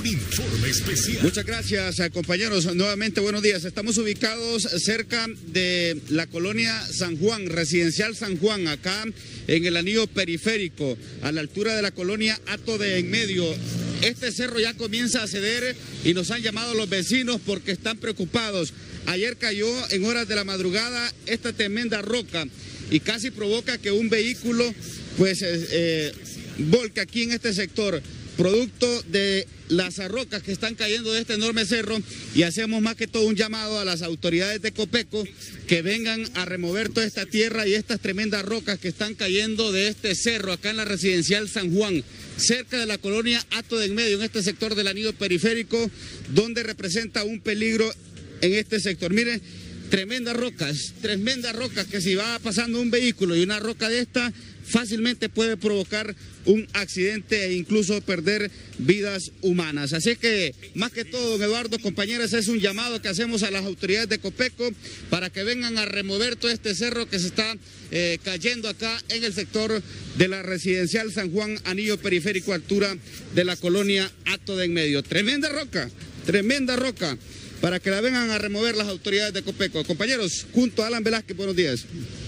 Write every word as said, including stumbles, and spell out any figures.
Un informe especial. Muchas gracias, compañeros. Nuevamente, buenos días. Estamos ubicados cerca de la colonia San Juan, residencial San Juan, acá en el anillo periférico, a la altura de la colonia Hato de En Medio. Este cerro ya comienza a ceder y nos han llamado los vecinos porque están preocupados. Ayer cayó en horas de la madrugada esta tremenda roca y casi provoca que un vehículo pues eh, volque aquí en este sector, producto de las rocas que están cayendo de este enorme cerro, y hacemos más que todo un llamado a las autoridades de Copeco que vengan a remover toda esta tierra y estas tremendas rocas que están cayendo de este cerro acá en la residencial San Juan, cerca de la colonia Hato de En Medio, en este sector del anillo periférico, donde representa un peligro en este sector. Miren, tremendas rocas, tremendas rocas que si va pasando un vehículo y una roca de esta fácilmente puede provocar un accidente e incluso perder vidas humanas. Así es que, más que todo, don Eduardo, compañeros, es un llamado que hacemos a las autoridades de Copeco para que vengan a remover todo este cerro que se está eh, cayendo acá en el sector de la residencial San Juan, anillo periférico, altura de la colonia Hato de En Medio. Tremenda roca, tremenda roca, para que la vengan a remover las autoridades de Copeco. Compañeros, junto a Alan Velázquez, buenos días.